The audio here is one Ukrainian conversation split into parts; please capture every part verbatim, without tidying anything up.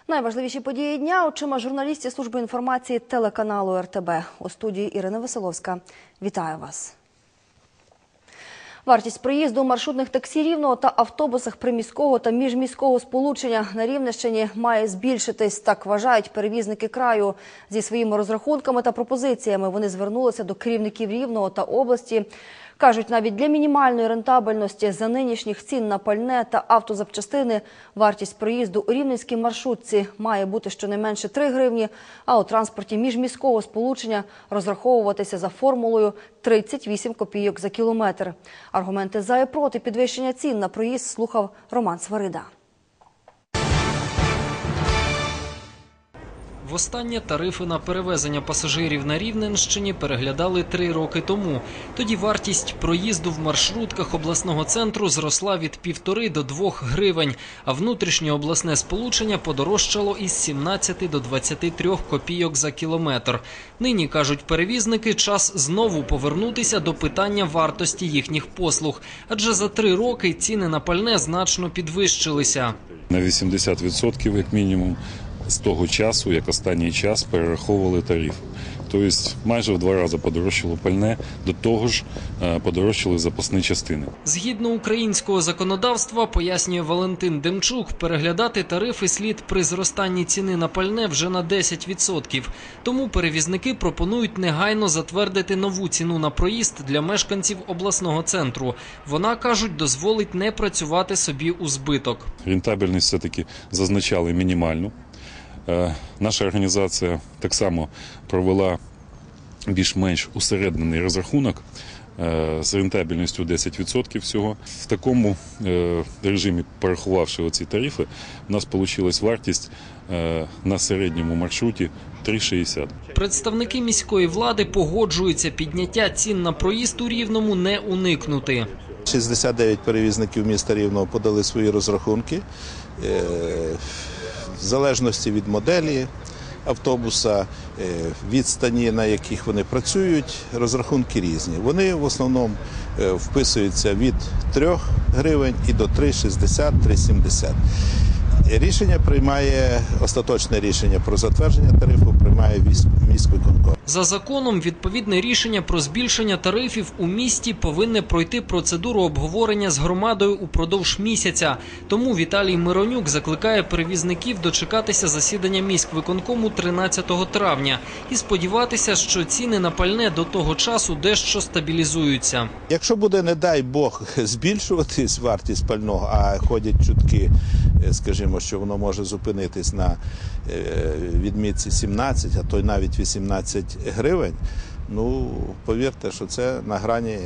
Найважливіші події дня очима журналістів служби інформації телеканалу ер те бе. У студії Ірина Веселовська. Вітаю вас. Вартість проїзду маршрутних таксі Рівного та автобусах приміського та міжміського сполучення на Рівненщині має збільшитись. Так вважають перевізники краю. Зі своїми розрахунками та пропозиціями вони звернулися до керівників Рівного та області. Кажуть, навіть для мінімальної рентабельності за нинішніх цін на пальне та автозапчастини вартість проїзду у рівненській маршрутці має бути щонайменше три гривні, а у транспорті міжміського сполучення розраховуватися за формулою тридцять вісім копійок за кілометр. Аргументи за і проти підвищення цін на проїзд слухав Роман Сварида. Востаннє тарифи на перевезення пасажирів на Рівненщині переглядали три роки тому. Тоді вартість проїзду в маршрутках обласного центру зросла від півтори до двох гривень, а внутрішнє обласне сполучення подорожчало із сімнадцяти до двадцяти трьох копійок за кілометр. Нині, кажуть перевізники, час знову повернутися до питання вартості їхніх послуг, адже за три роки ціни на пальне значно підвищилися. На вісімдесят відсотків як мінімум з того часу, як останній час перераховували тариф. Тобто майже в два рази подорожчало пальне, до того ж подорожчали запасні частини. Згідно українського законодавства, пояснює Валентин Демчук, переглядати тарифи слід при зростанні ціни на пальне вже на десять відсотків. Тому перевізники пропонують негайно затвердити нову ціну на проїзд для мешканців обласного центру. Вона, кажуть, дозволить не працювати собі у збиток. Рентабельність все-таки зазначали мінімальну. Наша організація так само провела більш-менш усереднений розрахунок з рентабельністю десять відсотків всього. В такому режимі, порахувавши оці тарифи, у нас вийшла вартість на середньому маршруті три шістдесят. Представники міської влади погоджуються, підняття цін на проїзд у Рівному не уникнути. шістдесят дев'ять перевізників міста Рівного подали свої розрахунки. В залежності від моделі автобуса, відстані, на яких вони працюють, розрахунки різні. Вони в основному вписуються від трьох гривень і до три шістдесят - три сімдесят. Рішення приймає, остаточне рішення про затвердження тарифу приймає міськвиконком. За законом, відповідне рішення про збільшення тарифів у місті повинне пройти процедуру обговорення з громадою упродовж місяця. Тому Віталій Миронюк закликає перевізників дочекатися засідання міськвиконкому тринадцятого травня і сподіватися, що ціни на пальне до того часу дещо стабілізуються. Якщо буде, не дай Бог, збільшуватись вартість пального, а ходять чутки, скажімо, що воно може зупинитись на відмітці сімнадцять, а то й навіть вісімнадцять гривень, ну, повірте, що це на грані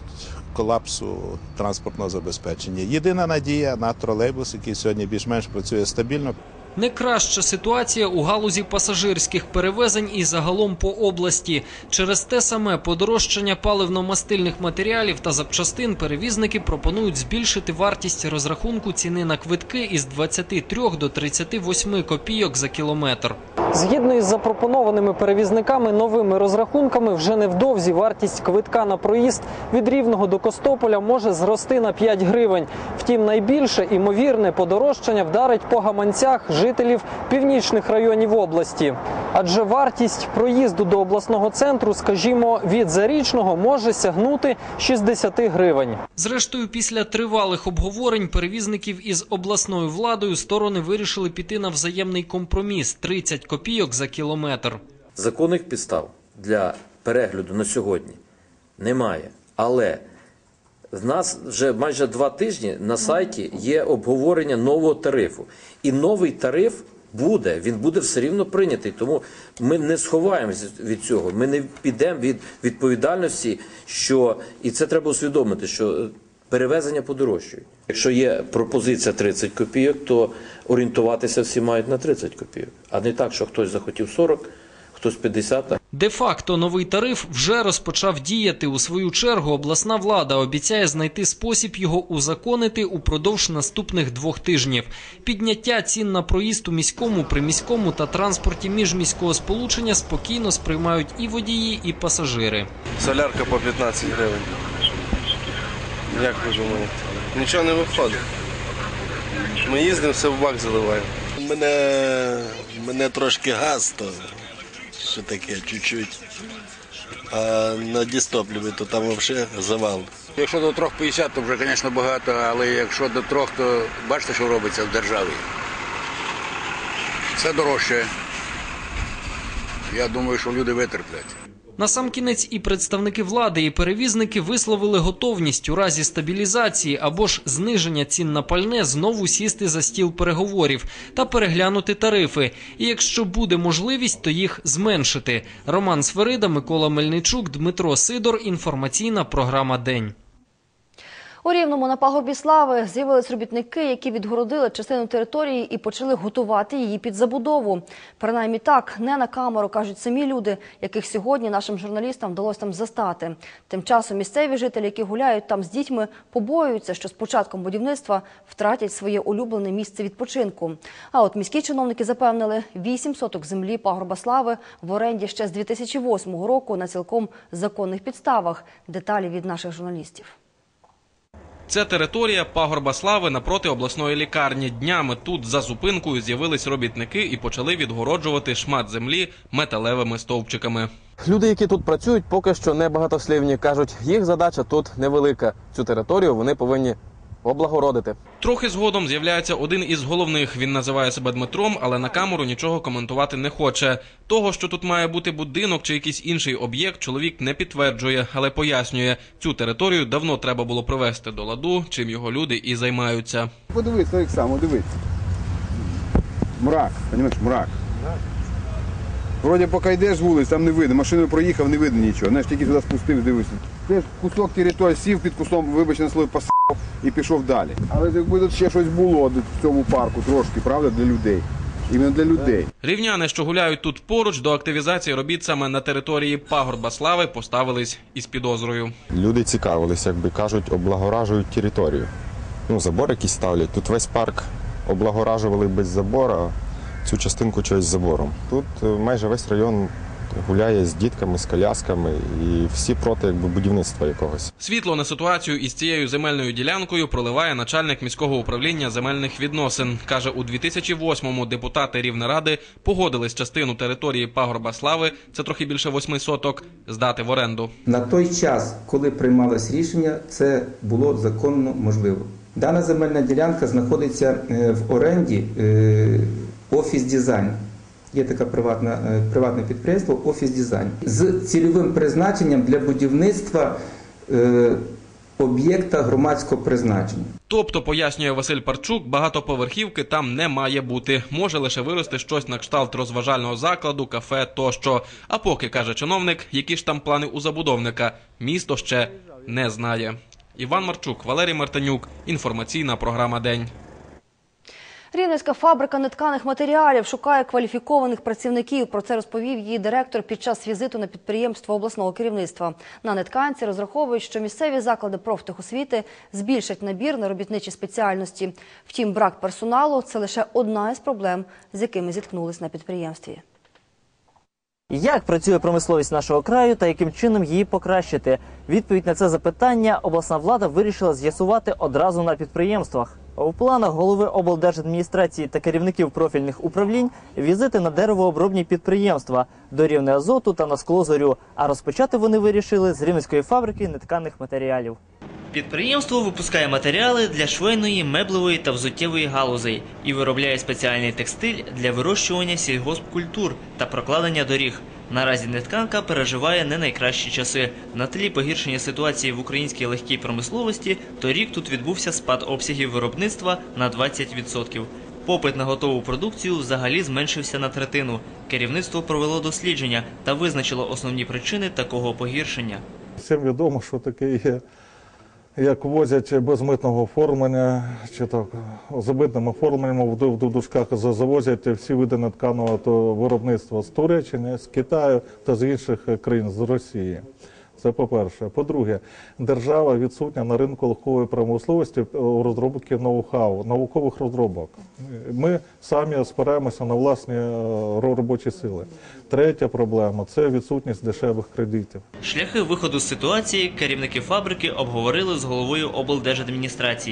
колапсу транспортного забезпечення. Єдина надія на тролейбус, який сьогодні більш-менш працює стабільно. Не краща ситуація у галузі пасажирських перевезень і загалом по області. Через те саме подорожчання паливно-мастильних матеріалів та запчастин перевізники пропонують збільшити вартість розрахунку ціни на квитки із двадцяти трьох до тридцяти восьми копійок за кілометр. Згідно із запропонованими перевізниками новими розрахунками, вже невдовзі вартість квитка на проїзд від Рівного до Костополя може зрости на п'ять гривень. Втім, найбільше імовірне подорожчання вдарить по гаманцях жителів північних районів області. Адже вартість проїзду до обласного центру, скажімо, від Зарічного може сягнути шістдесят гривень. Зрештою, після тривалих обговорень перевізників із обласною владою сторони вирішили піти на взаємний компроміс – тридцять копійок за кілометр. Законних підстав для перегляду на сьогодні немає, але в нас вже майже два тижні на сайті є обговорення нового тарифу. І новий тариф буде, він буде все рівно прийнятий. Тому ми не сховаємося від цього, ми не підемо від відповідальності, що, і це треба усвідомити, що перевезення подорожчують. Якщо є пропозиція тридцять копійок, то орієнтуватися всі мають на тридцять копійок. А не так, що хтось захотів сорок, хтось п'ятдесят. Де-факто новий тариф вже розпочав діяти. У свою чергу обласна влада обіцяє знайти спосіб його узаконити упродовж наступних двох тижнів. Підняття цін на проїзд у міському, приміському та транспорті міжміського сполучення спокійно сприймають і водії, і пасажири. Солярка по п'ятнадцять гривень. Як ви думаєте? Нічого не виходить. Ми їздимо, все в бак заливаємо. мене, мене трошки газ, то що таке, чуть-чуть. А на дистопливі, то там взагалі завал. Якщо до трьох п'ятдесят, то вже, звісно, багато, але якщо до трьох, то бачите, що робиться в державі. Все дорожче. Я думаю, що люди витерплять. Насамкінець і представники влади, і перевізники висловили готовність у разі стабілізації або ж зниження цін на пальне знову сісти за стіл переговорів та переглянути тарифи. І якщо буде можливість, то їх зменшити. Роман Сверида, Микола Мельничук, Дмитро Сидор. Інформаційна програма «День». У Рівному на пагорбі Слави з'явились робітники, які відгородили частину території і почали готувати її під забудову. Принаймні так, не на камеру, кажуть самі люди, яких сьогодні нашим журналістам вдалося там застати. Тим часом місцеві жителі, які гуляють там з дітьми, побоюються, що з початком будівництва втратять своє улюблене місце відпочинку. А от міські чиновники запевнили, вісім соток землі пагорба Слави в оренді ще з дві тисячі восьмого року на цілком законних підставах. Деталі від наших журналістів. Це територія пагорба Слави напроти обласної лікарні. Днями тут за зупинкою з'явились робітники і почали відгороджувати шмат землі металевими стовпчиками. Люди, які тут працюють, поки що не багатослівні. Кажуть, їх задача тут невелика. Цю територію вони повинні облагородити. Трохи згодом з'являється один із головних. Він називає себе Дмитром, але на камеру нічого коментувати не хоче. Того, що тут має бути будинок чи якийсь інший об'єкт, чоловік не підтверджує, але пояснює, цю територію давно треба було привести до ладу, чим його люди і займаються. Подивись, так само, дивись. Мрак, розумієш, мрак. Вроді поки йдеш з вулиць, там не видно, машиною проїхав, не видно нічого. Знаєш, тільки сюди спустив, дивишся. Теж кусок території сів під кустом, вибач на слово, посав і пішов далі. Але якби тут ще щось було в цьому парку трошки, правда, для людей. Іменно для людей. Рівняни, що гуляють тут поруч, до активізації робіт саме на території пагорба Слави поставились із підозрою. Люди цікавились, якби кажуть, облагоражують територію. Ну, забор якийсь ставлять. Тут весь парк облагоражували без забора, цю частинку чогось з забором. Тут майже весь район гуляє з дітками, з колясками і всі проти якби будівництва якогось. Світло на ситуацію із цією земельною ділянкою проливає начальник міського управління земельних відносин. Каже, у дві тисячі восьмому депутати Рівнеради погодились частину території пагорба Слави, це трохи більше восьми соток, здати в оренду. На той час, коли приймалось рішення, це було законно можливо. Дана земельна ділянка знаходиться в оренді «Офіс Дизайн». Є таке приватне, приватне підприємство «Офіс Дизайн» з цільовим призначенням для будівництва е, об'єкта громадського призначення. Тобто, пояснює Василь Парчук, багатоповерхівки там не має бути. Може лише вирости щось на кшталт розважального закладу, кафе тощо. А поки, каже чиновник, які ж там плани у забудовника, місто ще не знає. Іван Марчук, Валерій Мартинюк. Інформаційна програма «День». Рівненська фабрика нетканих матеріалів шукає кваліфікованих працівників. Про це розповів її директор під час візиту на підприємство обласного керівництва. На нетканці розраховують, що місцеві заклади профтехосвіти збільшать набір на робітничі спеціальності. Втім, брак персоналу – це лише одна із проблем, з якими зіткнулись на підприємстві. Як працює промисловість нашого краю та яким чином її покращити? Відповідь на це запитання обласна влада вирішила з'ясувати одразу на підприємствах. У планах голови облдержадміністрації та керівників профільних управлінь візити на деревообробні підприємства до Рівнеазоту та на Склозорю, а розпочати вони вирішили з Рівненської фабрики нетканих матеріалів. Підприємство випускає матеріали для швейної, меблевої та взуттєвої галузей і виробляє спеціальний текстиль для вирощування сільгоспкультур та прокладення доріг. Наразі нетканка переживає не найкращі часи. На тлі погіршення ситуації в українській легкій промисловості торік тут відбувся спад обсягів виробництва на двадцять відсотків. Попит на готову продукцію взагалі зменшився на третину. Керівництво провело дослідження та визначило основні причини такого погіршення. Всім відомо, що таке є, як возять без митного оформлення, чи так, з митним оформленням в дужках завозять всі види нетканого виробництва з Туреччини, з Китаю та з інших країн, з Росії. Це по-перше. По-друге, держава відсутня на ринку легкової промисловості у розробки ноу-хау, наукових розробок. Ми самі спираємося на власні робочі сили. Третя проблема – це відсутність дешевих кредитів. Шляхи виходу з ситуації керівники фабрики обговорили з головою облдержадміністрації.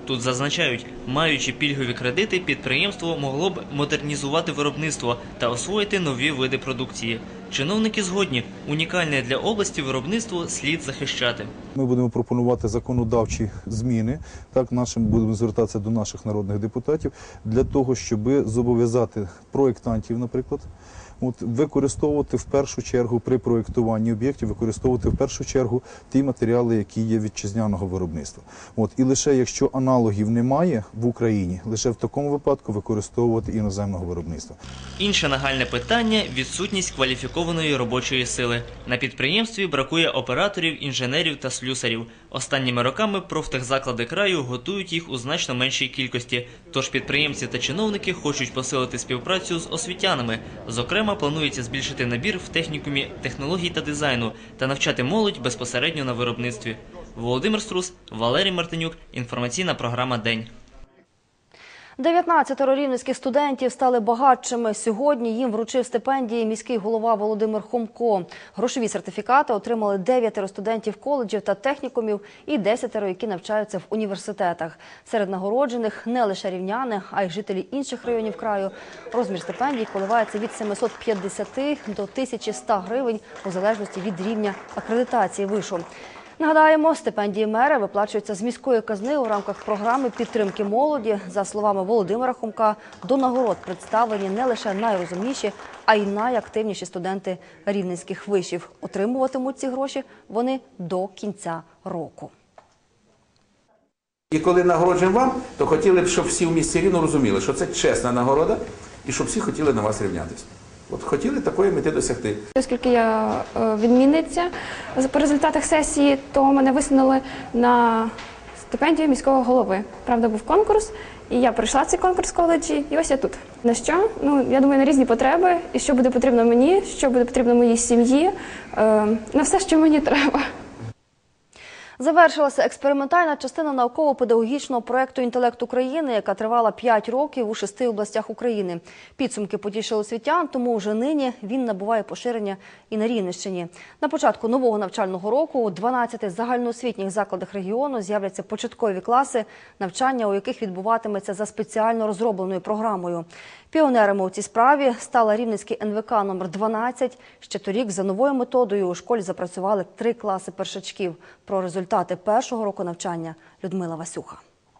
Тут зазначають, маючи пільгові кредити, підприємство могло б модернізувати виробництво та освоїти нові види продукції. Чиновники згодні, унікальне для області виробництво слід захищати. Ми будемо пропонувати законодавчі зміни, так, нашим будемо звертатися до наших народних депутатів, для того, щоб зобов'язати проєктантів, наприклад, от, використовувати в першу чергу при проєктуванні об'єктів, використовувати в першу чергу ті матеріали, які є вітчизняного виробництва. От, і лише якщо аналогів немає в Україні, лише в такому випадку використовувати іноземного виробництва. Інше нагальне питання – відсутність кваліфікованої робочої сили. На підприємстві бракує операторів, інженерів та слюсарів. Останніми роками профтехзаклади краю готують їх у значно меншій кількості. Тож підприємці та чиновники хочуть посилити співпрацю з освітянами. Зокрема, планується збільшити набір в технікумі технологій та дизайну та навчати молодь безпосередньо на виробництві. Володимир Струс, Валерій Мартинюк. Інформаційна програма «День». дев'ятнадцятеро рівненських студентів стали багатшими. Сьогодні їм вручив стипендії міський голова Володимир Хомко. Грошові сертифікати отримали дев'ятеро студентів коледжів та технікумів і десятеро, які навчаються в університетах. Серед нагороджених не лише рівняни, а й жителі інших районів краю. Розмір стипендій коливається від сімсот п'ятдесят до тисячі ста гривень у залежності від рівня акредитації вишу. Нагадаємо, стипендії мера виплачуються з міської казни у рамках програми підтримки молоді. За словами Володимира Хомка, до нагород представлені не лише найрозумніші, а й найактивніші студенти рівненських вишів. Отримуватимуть ці гроші вони до кінця року. І коли нагороджуємо вам, то хотіли б, щоб всі в місті Рівно розуміли, що це чесна нагорода і щоб всі хотіли на вас рівнятися. От хотіли такої мети досягти. Оскільки я відмінниця по результатах сесії, то мене висунули на стипендію міського голови. Правда, був конкурс, і я пройшла цей конкурс в коледжі, і ось я тут. На що? Ну, я думаю, на різні потреби, і що буде потрібно мені, що буде потрібно моїй сім'ї, на все, що мені треба. Завершилася експериментальна частина науково-педагогічного проєкту «Інтелект України», яка тривала п'ять років у шести областях України. Підсумки потішили освітян, тому вже нині він набуває поширення і на Рівненщині. На початку нового навчального року у дванадцяти загальноосвітніх закладах регіону з'являться початкові класи, навчання у яких відбуватиметься за спеціально розробленою програмою. Піонерами у цій справі стала Рівненський ен ве ка номер дванадцять. Ще торік за новою методою у школі запрацювали три класи першачків. Про результати першого року навчання Людмила Васюха.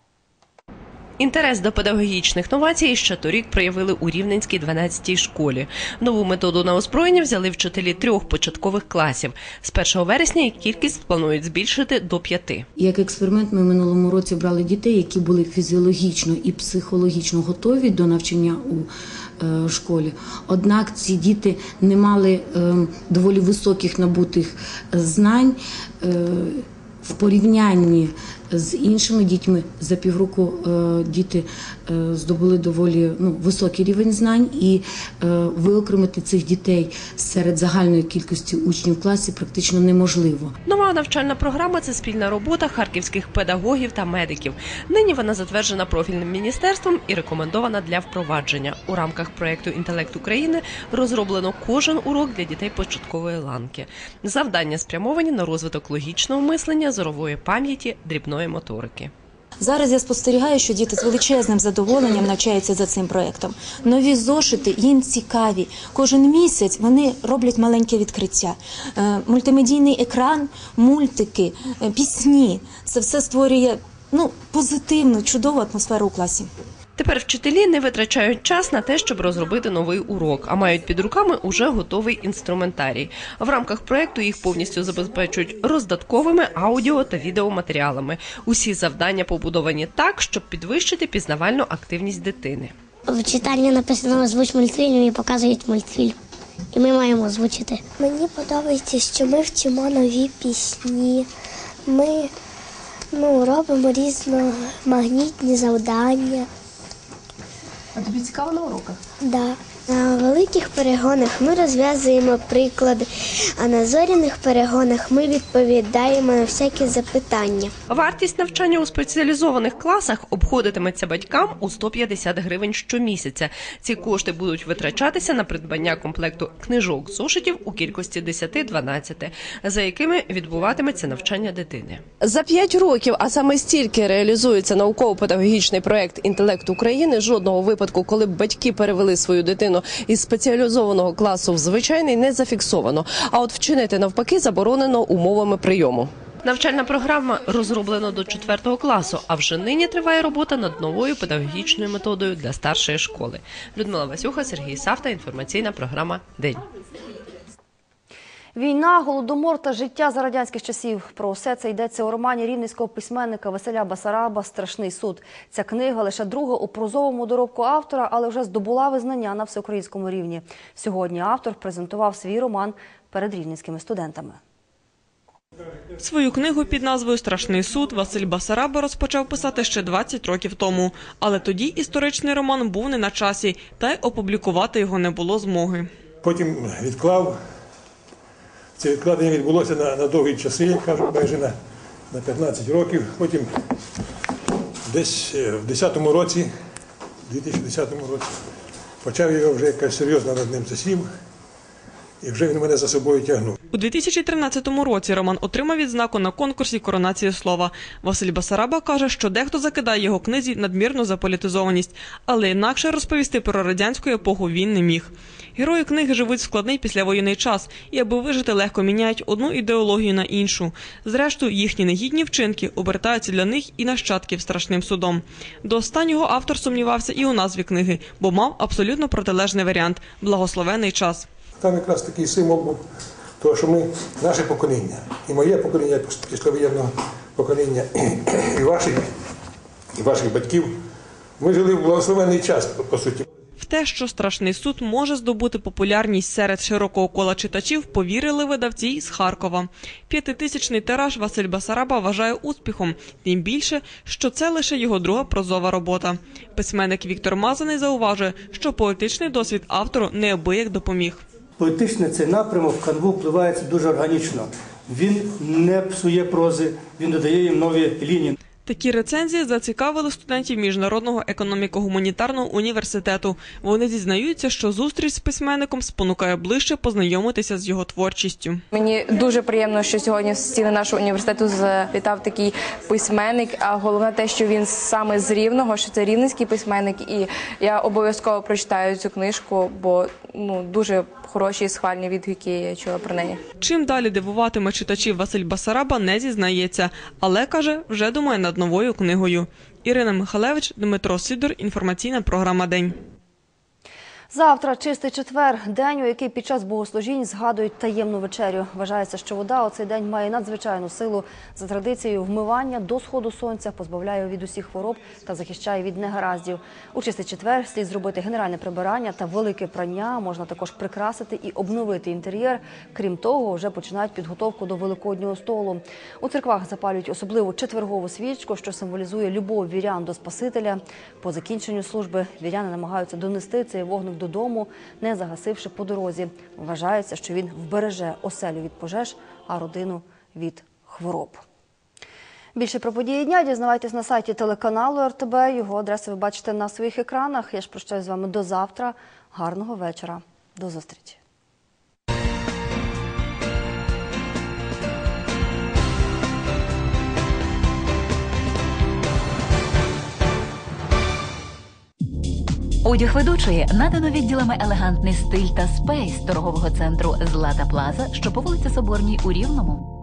Інтерес до педагогічних новацій ще торік проявили у Рівненській дванадцятій школі. Нову методу на озброєння взяли вчителі трьох початкових класів. З першого вересня їх кількість планують збільшити до п'яти. Як експеримент ми в минулому році брали дітей, які були фізіологічно і психологічно готові до навчання у е, школі. Однак ці діти не мали е, доволі високих набутих знань е, в порівнянні з іншими дітьми. За півроку е, діти е, здобули доволі ну, високий рівень знань, і е, виокремити цих дітей серед загальної кількості учнів в класі практично неможливо. Нова навчальна програма – це спільна робота харківських педагогів та медиків. Нині вона затверджена профільним міністерством і рекомендована для впровадження. У рамках проєкту «Інтелект України» розроблено кожен урок для дітей початкової ланки. Завдання спрямовані на розвиток логічного мислення, зорової пам'яті, дрібної моторики. Зараз я спостерігаю, що діти з величезним задоволенням навчаються за цим проєктом. Нові зошити їм цікаві. Кожен місяць вони роблять маленьке відкриття. Мультимедійний екран, мультики, пісні – це все створює ну, позитивну, чудову атмосферу у класі. Тепер вчителі не витрачають час на те, щоб розробити новий урок, а мають під руками уже готовий інструментарій. В рамках проєкту їх повністю забезпечують роздатковими аудіо та відеоматеріалами. Усі завдання побудовані так, щоб підвищити пізнавальну активність дитини. В читальні написано «Озвуч мультфільм» і показують мультфільм. І ми маємо озвучити. Мені подобається, що ми вчимо нові пісні. Ми ну, робимо різноманітні завдання. А тобі цікаво на уроках? Так. Да. На великих перегонах ми розв'язуємо приклади, а на зоряних перегонах ми відповідаємо на всякі запитання. Вартість навчання у спеціалізованих класах обходитиметься батькам у сто п'ятдесят гривень щомісяця. Ці кошти будуть витрачатися на придбання комплекту книжок, зошитів у кількості десять-дванадцять, за якими відбуватиметься навчання дитини. За п'ять років, а саме стільки реалізується науково-педагогічний проєкт «Інтелект України», жодного випадку, коли б батьки перевели свою дитину із спеціалізованого класу в звичайний, не зафіксовано. А от вчинити навпаки заборонено умовами прийому. Навчальна програма розроблена до четвертого класу, а вже нині триває робота над новою педагогічною методою для старшої школи. Людмила Васюха, Сергій Савта, інформаційна програма «День». Війна, голодомор та життя за радянських часів. Про все це йдеться у романі рівненського письменника Василя Басараба «Страшний суд». Ця книга лише друга у прозовому доробку автора, але вже здобула визнання на всеукраїнському рівні. Сьогодні автор презентував свій роман перед рівненськими студентами. Свою книгу під назвою «Страшний суд» Василь Басараба розпочав писати ще двадцять років тому. Але тоді історичний роман був не на часі, та й опублікувати його не було змоги. Потім відклав. Це відкладення відбулося на, на довгі часи, як кажуть, майже на, на п'ятнадцять років. Потім десь в десятому році, дві тисячі десятому році, почав його вже якась серйозно над ним засів, і вже він мене за собою тягнув. У дві тисячі тринадцятому році роман отримав відзнаку на конкурсі «Коронація слова». Василь Басараба каже, що дехто закидає його книзі надмірну заполітизованість, але інакше розповісти про радянську епоху він не міг. Герої книги живуть в складний післявоєнний час і, аби вижити, легко міняють одну ідеологію на іншу. Зрештою, їхні негідні вчинки обертаються для них і нащадків страшним судом. До останнього автор сумнівався і у назві книги, бо мав абсолютно протилежний варіант – «Благословений час». Там якраз такий символ був того, що ми, наше покоління, і моє покоління, післявоєнного покоління, і ваших, і ваших батьків, ми жили в благословенний час, по суті. В те, що «Страшний суд» може здобути популярність серед широкого кола читачів, повірили видавці з Харкова. П'ятитисячний тираж Василь Басараба вважає успіхом, тим більше, що це лише його друга прозова робота. Письменник Віктор Мазаний зауважує, що поетичний досвід автору неабияк допоміг. Поетичний цей напрямок в канву впливається дуже органічно. Він не псує прози, він додає їм нові лінії. Такі рецензії зацікавили студентів Міжнародного економіко-гуманітарного університету. Вони зізнаються, що зустріч з письменником спонукає ближче познайомитися з його творчістю. Мені дуже приємно, що сьогодні в стіни нашого університету завітав такий письменник, а головне те, що він саме з Рівного, що це рівненський письменник, і я обов'язково прочитаю цю книжку, бо ну, дуже хороші і схвальні відгуки я чула про неї. Чим далі дивуватиме читачів Василь Басараба, не зізнається, але, каже, вже думає над новою книгою. Ірина Михалевич, Дмитро Сидор, інформаційна програма «День». Завтра чистий четвер – день, у який під час богослужінь згадують таємну вечерю. Вважається, що вода у цей день має надзвичайну силу. За традицією вмивання до сходу сонця позбавляє від усіх хвороб та захищає від негараздів. У чистий четвер слід зробити генеральне прибирання та велике прання. Можна також прикрасити і обновити інтер'єр. Крім того, вже починають підготовку до Великоднього столу. У церквах запалюють особливу четвергову свічку, що символізує любов вірян до Спасителя. По закінченню служби віряни намагаються донести цей вогник додому, не загасивши по дорозі. Вважається, що він вбереже оселю від пожеж, а родину від хвороб. Більше про події дня дізнавайтесь на сайті телеканалу ер те бе. Його адресу ви бачите на своїх екранах. Я ж прощаюсь з вами до завтра. Гарного вечора. До зустрічі. Одяг ведучої надано відділами «Елегантний стиль» та «Спейс» торгового центру «Злата Плаза», що по вулиці Соборній у Рівному.